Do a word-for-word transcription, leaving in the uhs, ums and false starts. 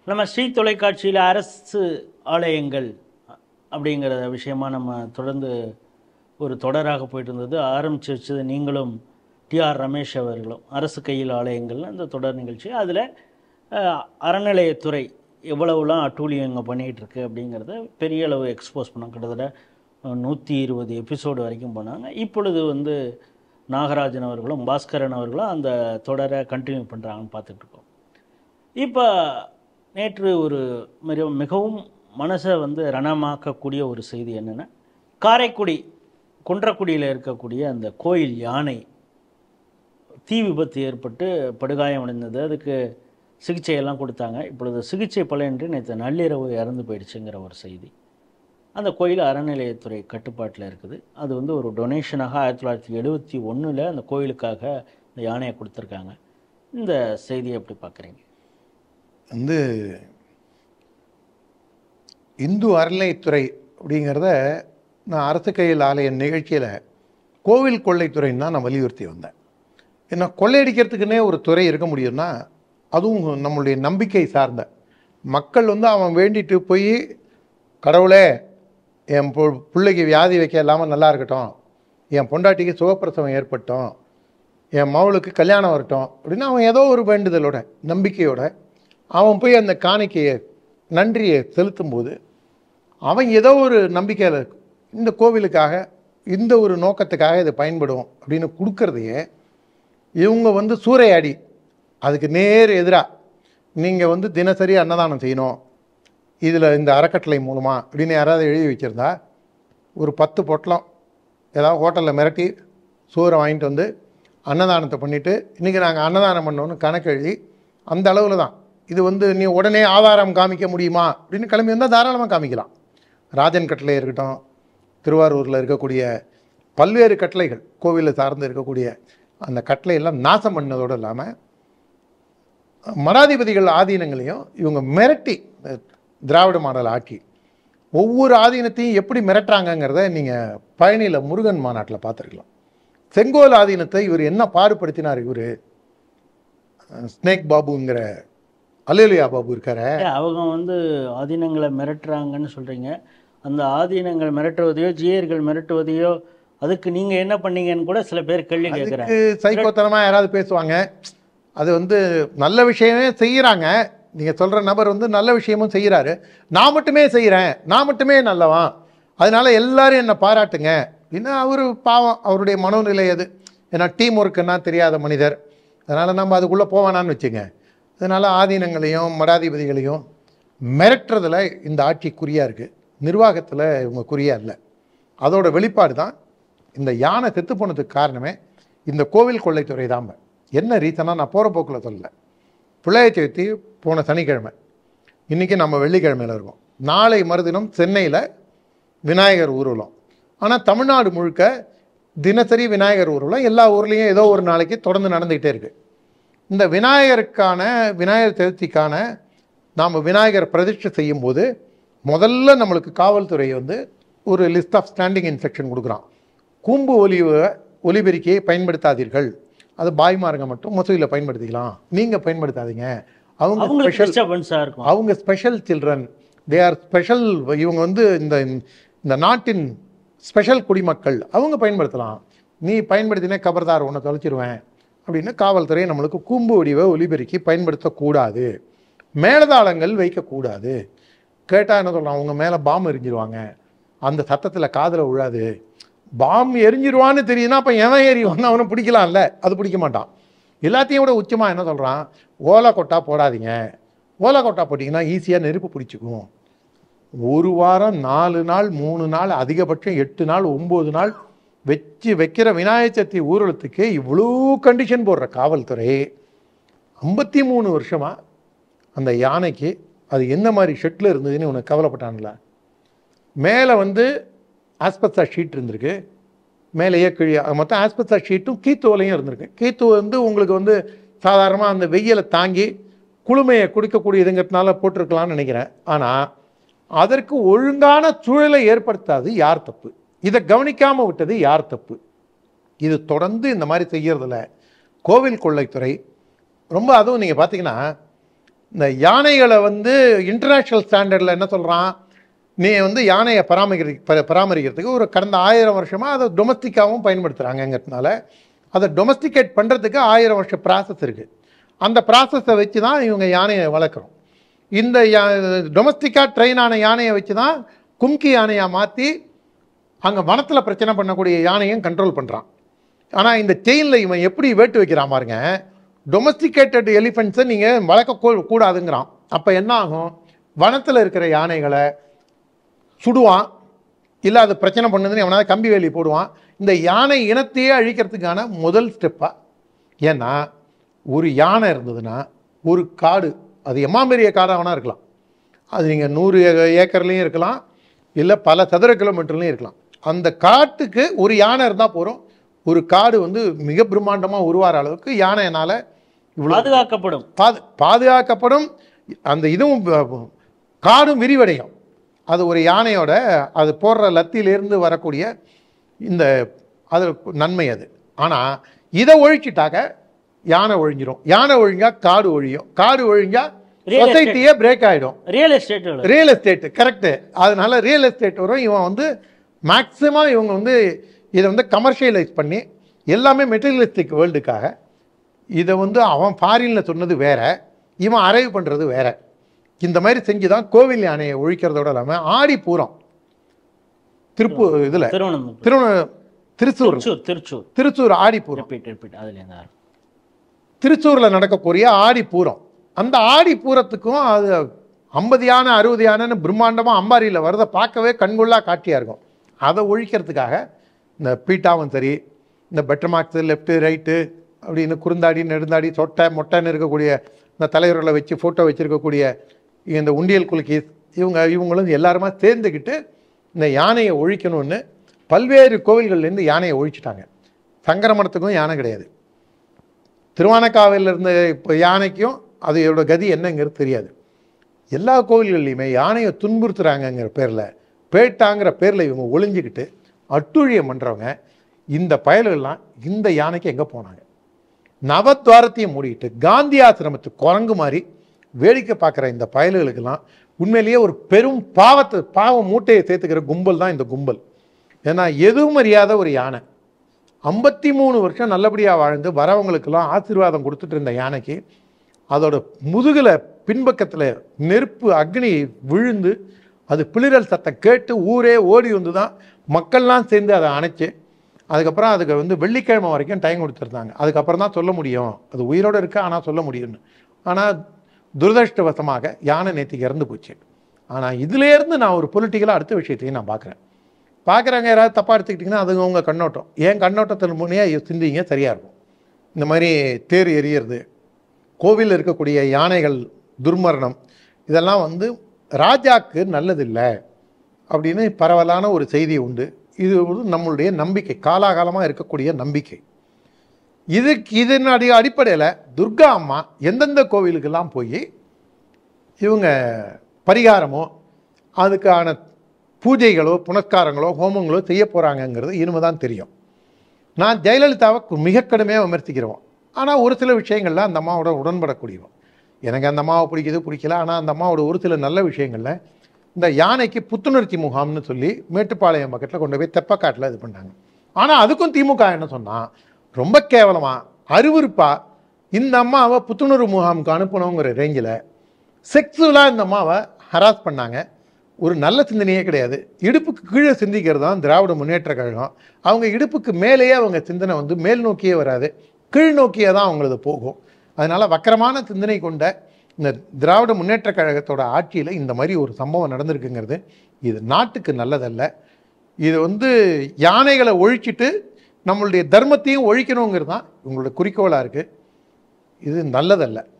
நம்ம ஸ்ரீ தொலைக்காட்சியில் அரசு ஆலயங்கள் அப்படிங்கிற விஷயமா நம்ம தொடர்ந்து ஒரு தொடராக போயிட்டு இருந்தது. ஆரம்பித்து வச்சது நீங்களும் டிஆர் ரமேஷ் அவர்களும் அரசு கையில் ஆலயங்கள்னு அந்த தொடர் நிகழ்ச்சி. அதில் அறநிலையத்துறை எவ்வளவுலாம் அட்டூழியம் இங்கே பண்ணிகிட்டு இருக்கு அப்படிங்கிறத பெரிய அளவு எக்ஸ்போஸ் பண்ணாங்க. கிட்டத்தட்ட நூற்றி இருபது எபிசோடு வரைக்கும் போனாங்க. இப்பொழுது வந்து நாகராஜன் அவர்களும் பாஸ்கரன் அவர்களும் அந்த தொடரை கண்டினியூ பண்ணுறாங்கன்னு பார்த்துட்ருக்கோம். இப்போ நேற்று ஒரு மிக மிகவும் மனசை வந்து ரணமாக்கக்கூடிய ஒரு செய்தி என்னென்னா, காரைக்குடி குன்றக்குடியில் இருக்கக்கூடிய அந்த கோயில் யானை தீ விபத்து ஏற்பட்டு படுகாயம் அடைந்தது. அதுக்கு சிகிச்சையெல்லாம் கொடுத்தாங்க. இப்பொழுது சிகிச்சை பலனின்றி நேற்று நள்ளிரவு இறந்து போயிடுச்சுங்கிற ஒரு செய்தி. அந்த கோயில் அறநிலையத்துறை கட்டுப்பாட்டில் இருக்குது. அது வந்து ஒரு டொனேஷனாக ஆயிரத்தி தொள்ளாயிரத்தி எழுபத்தி ஒன்றில் அந்த கோயிலுக்காக இந்த யானையை கொடுத்துருக்காங்க. இந்த செய்தியை எப்படி பார்க்குறீங்க? வந்து இந்து அறநிலையத்துறை அப்படிங்கிறத நான் அரசு கையில் ஆலய நிகழ்ச்சியில் கோவில் கொள்ளைத்துறைன்னு தான் நான் வலியுறுத்தி வந்தேன். ஏன்னா கொள்ளையடிக்கிறதுக்குன்னே ஒரு துறை இருக்க முடியும்னா அதுவும் நம்மளுடைய நம்பிக்கை சார்ந்த மக்கள் வந்து அவன் வேண்டிட்டு போய், கடவுளே என் பொ பிள்ளைக்கு வியாதி வைக்க இல்லாமல் நல்லா இருக்கட்டும், என் பொண்டாட்டிக்கு சுகப்பிரசவம் ஏற்பட்டோம், என் மகளுக்கு கல்யாணம் வரட்டும் அப்படின்னு அவன் ஏதோ ஒரு வேண்டுதலோட நம்பிக்கையோட அவன் போய் அந்த காணிக்கையை நன்றியை செலுத்தும் போது அவன் ஏதோ ஒரு நம்பிக்கையில் இந்த கோவிலுக்காக இந்த ஒரு நோக்கத்துக்காக இது பயன்படும் அப்படின்னு கொடுக்கறதையே இவங்க வந்து சூறையாடி அதுக்கு நேர் எதிராக நீங்கள் வந்து தினசரி அன்னதானம் செய்யணும் இதில் இந்த அறக்கட்டளை மூலமாக அப்படின்னு யாராவது எழுதி வச்சுருந்தா ஒரு பத்து பொட்டலம் ஏதாவது ஹோட்டலில் மிரட்டி சோறை வாங்கிட்டு வந்து அன்னதானத்தை பண்ணிவிட்டு இன்றைக்கி நாங்கள் அன்னதானம் பண்ணோன்னு கணக்கு எழுதி அந்த அளவில் தான் இது வந்து நீ உடனே ஆதாரம் காமிக்க முடியுமா அப்படின்னு கிளம்பி வந்தால் தாராளமாக காமிக்கலாம். ராஜன் கட்டளை இருக்கட்டும், திருவாரூரில் இருக்கக்கூடிய பல்வேறு கட்டளைகள் கோவிலில் சார்ந்து இருக்கக்கூடிய அந்த கட்டளையெல்லாம் நாசம் பண்ணதோடு இல்லாமல் மடாதிபதிகள் ஆதீனங்களையும் இவங்க மிரட்டி திராவிட மாடல் ஆக்கி ஒவ்வொரு ஆதீனத்தையும் எப்படி மிரட்டுறாங்கங்கிறத நீங்கள் பழனியில் முருகன் மாநாட்டில் பார்த்துருக்கலாம். செங்கோல் ஆதீனத்தை இவர் என்ன பாடுபடுத்தினார். இவர் ஸ்னேக் பாபுங்கிற அல்லேலியா பாபு இருக்காரு. அவங்க வந்து ஆதீனங்களை மிரட்டுறாங்கன்னு சொல்கிறீங்க. அந்த ஆதீனங்கள் மிரட்டுவதையோ ஜியர்கள் மிரட்டுவதையோ அதுக்கு நீங்கள் என்ன பண்ணீங்கன்னு கூட சில பேர் கேள்வி கேட்குறாங்க. சைக்கோத்தனமாக யாராவது பேசுவாங்க. அது வந்து நல்ல விஷயமே செய்கிறாங்க. நீங்கள் சொல்கிற நபர் வந்து நல்ல விஷயமும் செய்கிறாரு. நான் மட்டுமே செய்கிறேன், நான் மட்டுமே நல்லவன், அதனால எல்லாரும் என்னை பாராட்டுங்க அப்படின்னா அவர் பாவம், அவருடைய மனோநிலை அது. ஏன்னா டீம் ஒர்க்குன்னா தெரியாத மனிதர். அதனால் நம்ம அதுக்குள்ளே போவானான்னு வச்சுங்க. அதனால் ஆதீனங்களையும் மடாதிபதிகளையும் மிரட்டுறதில் இந்த ஆட்சி குறியாக இருக்குது, நிர்வாகத்தில் இவங்க குறியாக இல்லை. அதோட வெளிப்பாடு தான் இந்த யானை செத்து போனதுக்கு காரணமே இந்த கோவில் கொள்ளைத்துறை தான். என்ன ரீசனாக நான் போகிற போக்கில் சொல்லலை. பிள்ளைய சதுர்த்தி போன சனிக்கிழமை, இன்றைக்கி நம்ம வெள்ளிக்கிழமையில் இருக்கோம். நாளை மறுதினம் சென்னையில் விநாயகர் ஊர்வலம். ஆனால் தமிழ்நாடு முழுக்க தினசரி விநாயகர் ஊர்வலம் எல்லா ஊர்லேயும் ஏதோ ஒரு நாளைக்கு தொடர்ந்து நடந்துக்கிட்டே இருக்குது. இந்த விநாயகருக்கான விநாயகர் சதுர்த்திக்கான நாம் விநாயகர் பிரதிஷ்டை செய்யும்போது முதல்ல நம்மளுக்கு காவல்துறை வந்து ஒரு லிஸ்ட் ஆஃப் ஸ்டாண்டிங் இன்ஸ்ட்ரக்ஷன் கொடுக்குறான். கூம்பு ஒலிவை ஒலிபெருக்கியை பயன்படுத்தாதீர்கள், அது பாய்மாருங்க மட்டும் மசூதியில் பயன்படுத்திக்கலாம், நீங்கள் பயன்படுத்தாதீங்க. அவங்க ஸ்பெஷல் அவங்க special children, they are special. இவங்க வந்து இந்த இந்த நாட்டின் ஸ்பெஷல் குடிமக்கள், அவங்க பயன்படுத்தலாம், நீ பயன்படுத்தினே கபர்தார் ஒன்றை தொலைச்சிருவேன் அப்படின்னு காவல்துறை நம்மளுக்கு கூம்பு வடிவை ஒலிபெருக்கி பயன்படுத்தக்கூடாது, மேலதாளங்கள் வைக்கக்கூடாது. கேட்டால் என்ன சொல்லலாம், அவங்க மேலே பாம்பு எரிஞ்சிருவாங்க, அந்த சத்தத்தில் காதில் விழாது. பாம்பு எரிஞ்சிருவான்னு தெரியுதுன்னா அப்போ எவன் ஏறி வந்து அவனை பிடிக்கலாம்ல, அது பிடிக்க மாட்டான். எல்லாத்தையும் விட உச்சமாக என்ன சொல்கிறான், ஓலை கொட்டா போடாதீங்க, ஓலை கொட்டா போட்டிங்கன்னா ஈஸியாக நெருப்பு பிடிச்சிக்கும். ஒரு வாரம் நாலு நாள் மூணு நாள் அதிகபட்சம் எட்டு நாள் ஒம்பது நாள் வச்சு வைக்கிற விநாயகர் சதுர்த்தி ஊர்வலத்துக்கு இவ்வளோ கண்டிஷன் போடுற காவல்துறை ஐம்பத்தி மூணு வருஷமாக அந்த யானைக்கு அது எந்த மாதிரி ஷெட்டில் இருந்ததுன்னு உனக்கு கவலைப்பட்டான்ல. மேலே வந்து ஆஸ்பெஸ்டா ஷீட் இருந்திருக்கு, மேலேயே கிழியா மொத்தம் ஆஸ்பெஸ்டா ஷீட்டும் கீத்தோலையும் இருந்திருக்கு. கீத்து வந்து உங்களுக்கு வந்து சாதாரணமாக அந்த வெயிலை தாங்கி குளுமையை குடிக்கக்கூடியதுங்கிறதுனால போட்டிருக்கலாம்னு நினைக்கிறேன். ஆனால் அதற்கு ஒழுங்கான சூழலை ஏற்படுத்தாது யார் தப்பு, இதை கவனிக்காமல் விட்டது யார் தப்பு. இது தொடர்ந்து இந்த மாதிரி செய்கிறதில்ல கோவில் கொள்ளைத்துறை ரொம்ப. அதுவும் நீங்கள் பார்த்தீங்கன்னா இந்த யானைகளை வந்து இன்டர்நேஷ்னல் ஸ்டாண்டர்டில் என்ன சொல்கிறான், நீ வந்து யானையை பராமரிக்க பராமரிக்கிறதுக்கு ஒரு கடந்த ஆயிரம் வருஷமாக அதை டொமஸ்டிக்காகவும் பயன்படுத்துகிறாங்கங்கிறதுனால அதை டொமஸ்டிகேட் பண்ணுறதுக்கு ஆயிரம் வருஷம் ப்ராசஸ் இருக்குது. அந்த ப்ராசஸை வச்சு தான் இவங்க யானையை வளர்க்குறோம். இந்த யா டொமஸ்டிக்காக ட்ரெயின் ஆன யானையை வச்சு தான் கும்கி யானையாக மாற்றி அங்கே வனத்தில் பிரச்சனை பண்ணக்கூடிய யானையும் கண்ட்ரோல் பண்ணுறான். ஆனால் இந்த செயினில் இவன் எப்படி வேட்டு வைக்கிறான் பாருங்க. டொமஸ்டிகேட்டட் எலிஃபென்ட்ஸை நீங்கள் வளர்க்க கூடாதுங்கிறான். அப்போ என்ன ஆகும், வனத்தில் இருக்கிற யானைகளை சுடுவான், இல்லை அது பிரச்சனை பண்ணுதுன்னு எவனாவது கம்பி வேலி போடுவான். இந்த யானை இனத்தையே அழிக்கிறதுக்கான முதல் ஸ்டெப்பாக. ஏன்னா ஒரு யானை இருந்ததுன்னா ஒரு காடு, அது எம்மா பெரிய காடாக வேணா இருக்கலாம், அது நீங்கள் நூறு ஏக்கர்லேயும் இருக்கலாம், இல்லை பல சதுர கிலோமீட்டர்லையும் இருக்கலாம். அந்த காட்டுக்கு ஒரு யானை இருந்தால் போகிறோம், ஒரு காடு வந்து மிக பிரம்மாண்டமாக உருவார அளவுக்கு யானையினால் இவ்வளோ பாதுகாக்கப்படும் பாது பாதுகாக்கப்படும் அந்த இதுவும் காடும் விரிவடையும். அது ஒரு யானையோட அது போடுற லத்தியிலேருந்து வரக்கூடிய இந்த அது நன்மை அது. ஆனால் இதை ஒழிச்சிட்டாக்க யானை ஒழிஞ்சிரும், யானை ஒழிஞ்சா காடு ஒழியும், காடு ஒழிஞ்சா சொசைட்டியே பிரேக் ஆகிடும். Real estate real estate correct. அதனால ரியல் எஸ்டேட் வரும். இவன் வந்து மேக்ஸிமம் இவங்க வந்து இதை வந்து கமர்ஷியலைஸ் பண்ணி எல்லாமே மெட்டீரியலிஸ்டிக் வேர்ல்டுக்காக இதை வந்து அவன் ஃபாரினில் சொன்னது வேற, இவன் அரைவ் பண்ணுறது வேற. இந்த மாதிரி செஞ்சு தான் கோவில் யானையை ஒழிக்கிறதோட இல்லாமல் ஆடி பூரம் திருப்பூர் இதில் திருவண்ண திருச்சூர் திருச்சூர் திருச்சூர் ஆடி பூரம் திருச்சூரில் நடக்கக்கூடிய ஆடி பூரம், அந்த ஆடி பூரத்துக்கும் அது ஐம்பது யானை அறுபது யானைன்னு பிரம்மாண்டமாக அம்பாரியில் வரதை பார்க்கவே கண்கொள்ளா காட்சியாக இருக்கும். அதை ஒழிக்கிறதுக்காக இந்த பீட்டாவும் சரி, இந்த பெட்டர் மார்க்ஸு லெஃப்ட்டு ரைட்டு அப்படின்னு குறுந்தாடி நெடுந்தாடி சொட்டை மொட்டைன்னு இருக்கக்கூடிய இந்த தலைவர்களை வச்சு ஃபோட்டோ வச்சுருக்கக்கூடிய இந்த உண்டியல் குலுக்கீஸ் இவங்க இவங்களும் எல்லாருமா சேர்ந்துக்கிட்டு இந்த யானையை ஒழிக்கணும்னு பல்வேறு கோவில்கள்லேருந்து யானையை ஒழிச்சிட்டாங்க. சங்கரமடத்துக்கும் யானை கிடையாது, திருவானக்காவையில் இருந்த இப்போ யானைக்கும் அதோட கதி என்னங்கிறது தெரியாது. எல்லா கோவில்கள்லையுமே யானையை துன்புறுத்துறாங்கங்கிற பேரில், பேட்டாங்கிற பேரில் இவங்க ஒளிஞ்சிக்கிட்டு அட்டுழியம் பண்ணுறவங்க இந்த பயல்கள்லாம் இந்த யானைக்கு எங்கே போனாங்க? நவத்வாரத்தையும் மூடிக்கிட்டு காந்தி ஆசிரமத்து குரங்கு மாதிரி வேடிக்கை பார்க்குற இந்த பயல்களுக்கெல்லாம் உண்மையிலேயே ஒரு பெரும் பாவத்தை பாவ மூட்டையை சேர்த்துக்கிற கும்பல் தான் இந்த கும்பல். ஏன்னா எதுவும் அறியாத ஒரு யானை ஐம்பத்தி மூணு வருஷம் நல்லபடியாக வாழ்ந்து வரவங்களுக்கெல்லாம் ஆசீர்வாதம் கொடுத்துட்டு இருந்த யானைக்கு அதோட முதுகில் பின்பக்கத்தில் நெருப்பு அக்னி விழுந்து அது பிளிரல் சத்தம் கேட்டு ஊரே ஓடி வந்து தான் மக்கள்லாம் சேர்ந்து அதை அணைச்சி அதுக்கப்புறம் அதுக்கு வந்து வெள்ளிக்கிழமை வரைக்கும் டைம் கொடுத்துருந்தாங்க. அதுக்கப்புறம் தான் சொல்ல முடியும் அது உயிரோடு இருக்கா, ஆனால் சொல்ல முடியும்னு. ஆனால் துரதிருஷ்டவசமாக யானை நேற்றுக்கு இறந்து போச்சு. ஆனால் இதுலேருந்து நான் ஒரு பொலிட்டிக்கலாக அடுத்த விஷயத்தையும் நான் பார்க்குறேன். பார்க்குறாங்க யாராவது தப்பாக எடுத்துக்கிட்டிங்கன்னா அது உங்கள் கண்ணோட்டம், ஏன் கண்ணோட்டத்தில் முன்னே சிந்திங்க சரியாக இருக்கும். இந்த மாதிரி தேர் எரியறது, கோவிலில் இருக்கக்கூடிய யானைகள் துர்மரணம், இதெல்லாம் வந்து ராஜாக்கு நல்லதில்லை அப்படின்னு பரவலான ஒரு செய்தி உண்டு. இது ஒரு நம்மளுடைய நம்பிக்கை, காலாகாலமாக இருக்கக்கூடிய நம்பிக்கை. இதுக்கு இதனுடைய அடிப்படையில் துர்கா அம்மா எந்தெந்த கோவிலுக்கெல்லாம் போய் இவங்க பரிகாரமோ அதுக்கான பூஜைகளோ புனஸ்காரங்களோ ஹோமங்களோ செய்ய போகிறாங்கங்கிறது இனிமே தான் தெரியும். நான் ஜெயலலிதாவை மிக கடுமையாக விமர்சிக்கிறோம், ஆனால் ஒரு சில விஷயங்களில் அந்த அம்மாவோட உடன்படக்கூடியவோம். எனக்கு அந்த அம்மாவை பிடிக்குது பிடிக்கல, ஆனால் அந்த அம்மாவோட ஒரு சில நல்ல விஷயங்களில் இந்த யானைக்கு புத்துணர்ச்சி முகாம்னு சொல்லி மேட்டுப்பாளையம் பக்கத்தில் கொண்டு போய் தெப்பக்காட்டில் இது பண்ணாங்க. ஆனால் அதுக்கும் திமுக என்ன சொன்னால் ரொம்ப கேவலமாக அருவருப்பாக இந்த அம்மாவை புத்துணர்வு முகாமுக்கு அனுப்பணுங்கிற ரேஞ்சில் செக்ஸுவலாக இந்த அம்மாவை ஹராஸ் பண்ணாங்க. ஒரு நல்ல சிந்தனையே கிடையாது. இடுப்புக்கு கீழே சிந்திக்கிறது தான் திராவிட முன்னேற்ற கழகம். அவங்க இடுப்புக்கு மேலேயே அவங்க சிந்தனை வந்து மேல் நோக்கியே வராது, கீழ் நோக்கியே தான் அவங்களது போகும். அதனால் வக்கரமான சிந்தனை கொண்ட இந்த திராவிட முன்னேற்ற கழகத்தோட ஆட்சியில் இந்த மாதிரி ஒரு சம்பவம் நடந்திருக்குங்கிறது இது நாட்டுக்கு நல்லதல்ல. இது வந்து யானைகளை ஒழிச்சிட்டு நம்மளுடைய தர்மத்தையும் ஒழிக்கணுங்கிறது தான் இவங்களுடைய குறிக்கோளாக இருக்குது. இது நல்லதல்ல.